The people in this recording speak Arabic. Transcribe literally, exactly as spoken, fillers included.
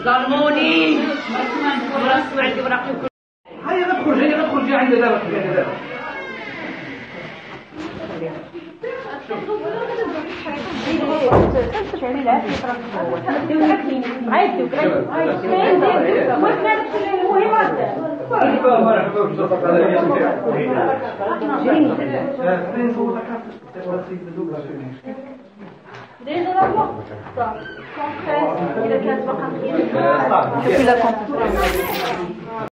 ظلموني وراسوا عندي وراقي وكل. هيا غتخرج هيا غتخرجي عندنا دابا عندنا دابا. Déjà la voix. Concrète, il a qu'à se voir un